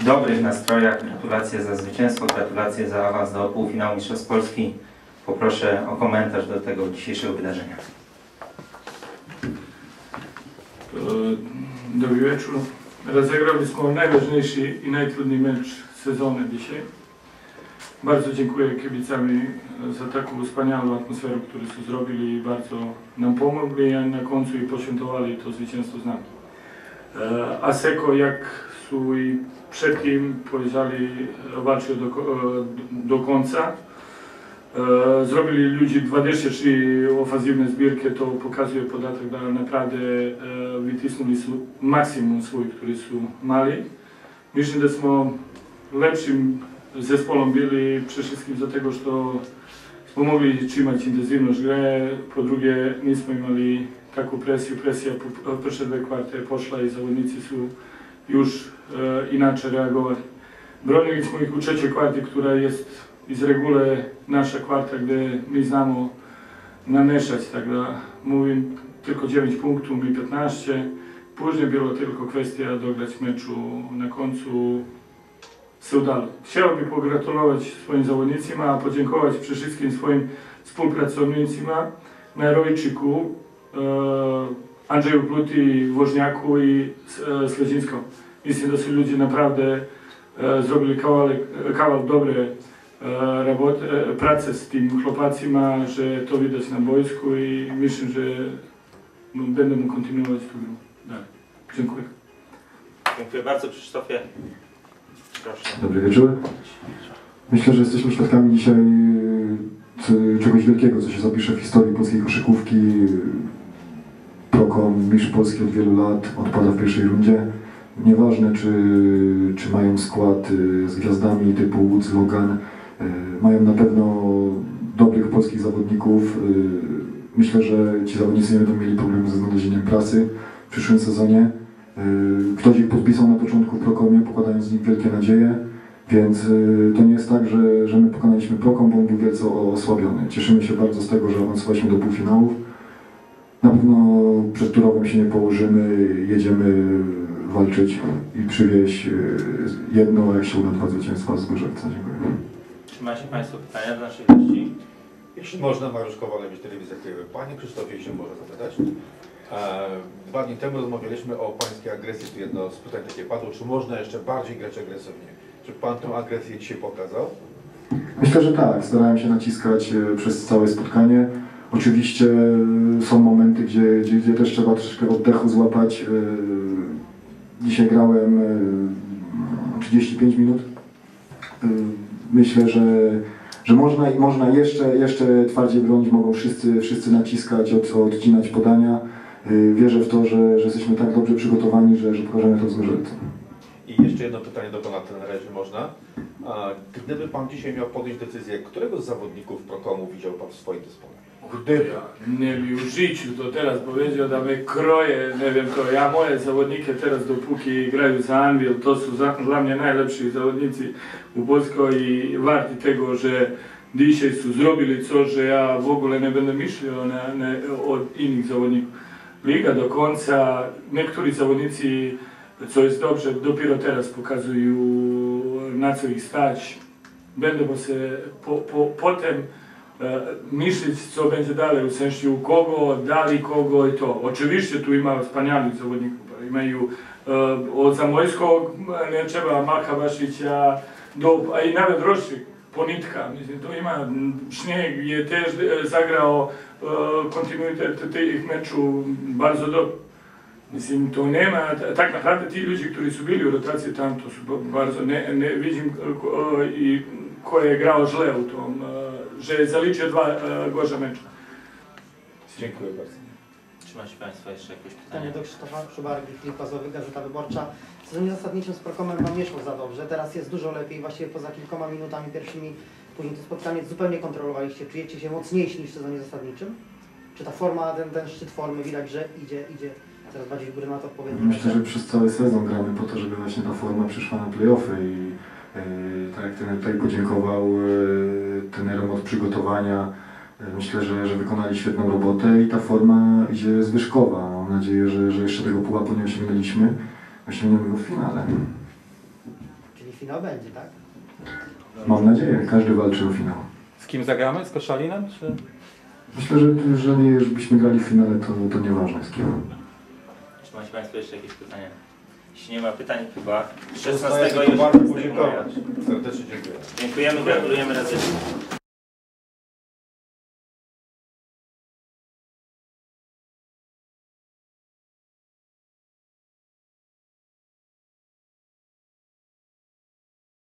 dobrych nastrojach. Gratulacje za zwycięstwo, gratulacje za awans do półfinału Mistrzostw Polski. Poproszę o komentarz do tego dzisiejszego wydarzenia. Dobry wieczór. Rozegraliśmy najważniejszy i najtrudniejszy mecz sezonu dzisiaj. Bardzo dziękuję kibicami za taką wspaniałą atmosferę, którą tu zrobili i bardzo nam pomogli, a na końcu i poświętowali to zwycięstwo z nami. Aseko, jak i przed tym powiedzieli, walczył do końca. Zrobili ludzi 23 ofensywne zbirki, to pokazuje podatek, że naprawdę wycisnęli maksimum swój, który są mali. Myślę, że jsme lepszym zespołem byli przede wszystkim dlatego, że pomogli trzymać intensywność grę, po drugie nismo imali taką presję, po pierwsze dwie kwarty poszła i zawodnicy są już inaczej reagowali. Broniliśmy ich u trzeciej kwarty, która jest z reguły nasza kwarta, gdzie my znamy namieszać, tak mówię tylko 9 punktów, my 15. Później było tylko kwestia dograć meczu, na końcu się udało. Chciałbym pogratulować swoim zawodnikom, a podziękować przede wszystkim swoim współpracownikom, Narojczyku, Andrzeju Pluti, Woźniaku i Sledzińską. Myślę, że są ludzie naprawdę zrobili kawał dobrej pracy z tymi chłopacima, że to widać na boisku i myślę, że będę kontynuować to dalej. Dziękuję. Dziękuję bardzo, Krzysztofie. Proszę. Dobry wieczór. Myślę, że jesteśmy świadkami dzisiaj czegoś wielkiego, co się zapisze w historii polskiej koszykówki. Prokom, mistrz Polski od wielu lat, odpada w pierwszej rundzie. Nieważne, czy mają skład z gwiazdami typu Woods, Logan. Mają na pewno dobrych polskich zawodników. Myślę, że ci zawodnicy nie będą mieli problemu ze znalezieniem pracy w przyszłym sezonie. Ktoś ich podpisał na początku w Prokomie, pokładając z nich wielkie nadzieje, więc to nie jest tak, że my pokonaliśmy Prokom, bo on był wielce osłabiony. Cieszymy się bardzo z tego, że awansowaliśmy do półfinałów. Na pewno przed Turowem się nie położymy, jedziemy walczyć i przywieźć jedno, a jak się uda, 2 zwycięstwa z Gorzelca. Dziękuję. Czy macie Państwo pytania do naszych gości? Jeśli można, Mariusz Kowalewicz, Telewizja Krajowa. Panie Krzysztofie, jeśli można zapytać. 2 dni temu rozmawialiśmy o pańskiej agresji, tu jedno z pytań takie padło, czy można jeszcze bardziej grać agresywnie? Czy pan tę agresję dzisiaj pokazał? Myślę, że tak. Starałem się naciskać przez całe spotkanie. Oczywiście są momenty, gdzie też trzeba troszeczkę oddechu złapać. Dzisiaj grałem 35 minut. Myślę, że można jeszcze twardziej bronić, mogą wszyscy naciskać, odcinać podania. Wierzę w to, że jesteśmy tak dobrze przygotowani, że pokażemy to z Gorzelcem. I jeszcze jedno pytanie do pana trenera, jeśli można. Gdyby pan dzisiaj miał podjąć decyzję, którego z zawodników Prokomu widział pan w swoim zespole? Gdyby nie mi w życiu to teraz powiedział, da mnie kroje, nie wiem to, ja moje zawodniki teraz dopóki grają za Anvil, to są dla mnie najlepsi zawodnicy u Polsce i warti tego, że dzisiaj są zrobili coś, że ja w ogóle nie będę myślał od innych zawodników. Liga do końca, niektórzy zawodnicy, co jest dobrze, dopiero teraz pokazują na co ich stać. Będę się potem myśleć, co będzie dalej, w sensie u kogo, dali kogo i to. Oczywiście tu ima wspaniałych zawodników, mają od Zamojskiego, nie trzeba Marka Wasicia, a i nawet Roszczyk, Ponitka, mislim, to ima Śnieg, je też zagrał kontinuitet tych meczu bardzo dobrze. Mislim, to nie ma, tak naprawdę ci ludzie, którzy są byli w rotacji tam, to są bardzo, nie widzę kto je grał źle u tom, że zaliczył 2 gorsze mecze. Dziękuję bardzo. Czy macie Państwo jeszcze jakieś pytania? Pytanie do Krzysztofa Szubargi, Filip Pazowy, Gazeta Wyborcza. W sezonie zasadniczym z Prokomem wam nie szło za dobrze, teraz jest dużo lepiej, właściwie poza kilkoma minutami pierwszymi, później to spotkanie zupełnie kontrolowaliście. Czujecie się mocniejsi niż w sezonie zasadniczym? Czy ta forma, ten szczyt formy widać, że idzie coraz bardziej w górę na to odpowiednio? Myślę, że przez cały sezon gramy po to, żeby właśnie ta forma przyszła na play-offy i tak jak trener tutaj podziękował trenerom od przygotowania. Myślę, że wykonali świetną robotę i ta forma idzie zwyżkowa. Mam nadzieję, że jeszcze tego pułapu nie osiągnęliśmy. Osiągniemy go w finale. jakiś finał będzie, tak? Mam nadzieję, każdy walczy o finał. Z kim zagramy? Z Koszalinem? Czy... Myślę, że jeżeli byśmy grali w finale, to nieważne z kim. Czy macie Państwo jeszcze jakieś pytania? Jeśli nie ma pytań, chyba Zostaje 16 tylko już bardzo zdejmujemy. podziękować. Serdecznie dziękuję. Dziękujemy, gratulujemy raz jeszcze.